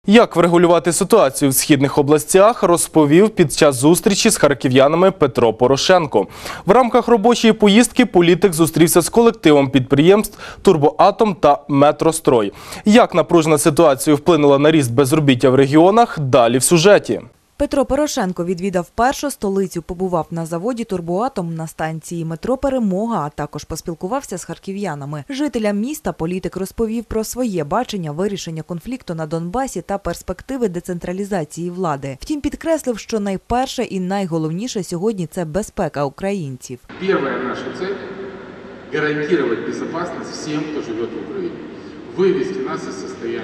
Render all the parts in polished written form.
Як врегулювати ситуацію в східних областях, розповів під час зустрічі з харків'янами Петро Порошенко. В рамках робочої поїздки політик зустрівся з колективом підприємств «Турбоатом» та «Метрострой». Як напружена ситуація вплинула на ріст безробіття в регіонах – далі в сюжеті. Петро Порошенко відвідав першу столицю, побував на заводі «Турбоатом», на станції метро «Перемога», а також поспілкувався з харків'янами. Жителям міста політик розповів про своє бачення вирішення конфлікту на Донбасі та перспективи децентралізації влади. Втім, підкреслив, що найперше і найголовніше сьогодні – це безпека українців. Перша наша цель – гарантувати безпечність всім, хто живе в Україні. Вивести нас із стану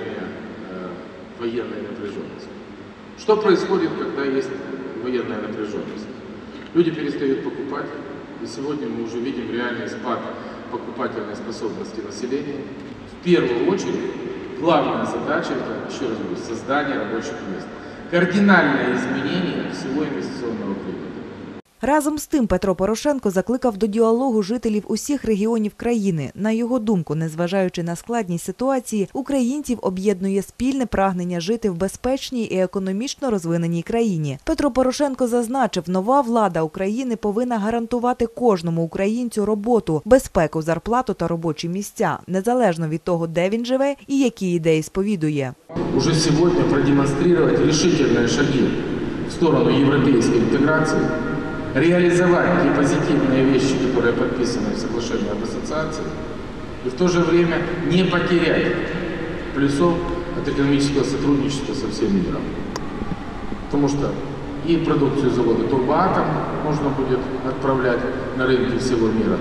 воєнної напряженості. Что происходит, когда есть военная напряженность? Люди перестают покупать, и сегодня мы уже видим реальный спад покупательной способности населения. В первую очередь, главная задача – это, еще раз говорю, создание рабочих мест. Кардинальное изменение всего инвестиционного климата. Разом з тим Петро Порошенко закликав до діалогу жителів усіх регіонів країни. На його думку, незважаючи на складність ситуації, українців об'єднує спільне прагнення жити в безпечній і економічно розвиненій країні. Петро Порошенко зазначив, нова влада України повинна гарантувати кожному українцю роботу, безпеку, зарплату та робочі місця, незалежно від того, де він живе і які ідеї сповідує. Уже сьогодні продемонструвати рішительні шаги в сторону європейської інтеграції, реализовать те позитивные вещи, которые подписаны в соглашении об ассоциации, и в то же время не потерять плюсов от экономического сотрудничества со всем миром. Потому что и продукцию завода «Турбоатом» можно будет отправлять на рынки всего мира,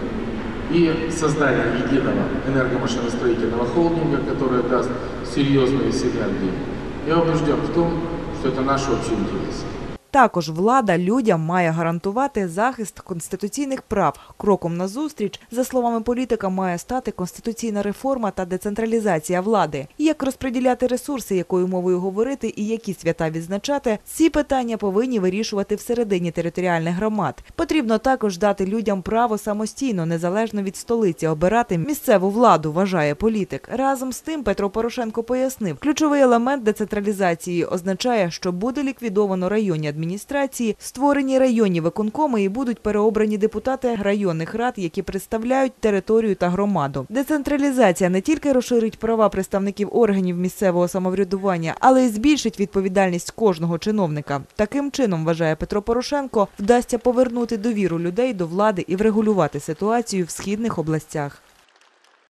и создание единого энергомашиностроительного холдинга, который даст серьезные синергии. Я убежден в том, что это наш общий интерес. Також влада людям має гарантувати захист конституційних прав. Кроком назустріч, за словами політика, має стати конституційна реформа та децентралізація влади. Як розподіляти ресурси, якою мовою говорити і які свята відзначати – ці питання повинні вирішувати всередині територіальних громад. Потрібно також дати людям право самостійно, незалежно від столиці, обирати місцеву владу, вважає політик. Разом з тим Петро Порошенко пояснив, ключовий елемент децентралізації означає, що буде ліквідовано районні адміністрації, створені районні виконкоми і будуть переобрані депутати районних рад, які представляють територію та громаду. Децентралізація не тільки розширить права представників органів місцевого самоврядування, але й збільшить відповідальність кожного чиновника. Таким чином, вважає Петро Порошенко, вдасться повернути довіру людей до влади і врегулювати ситуацію в східних областях.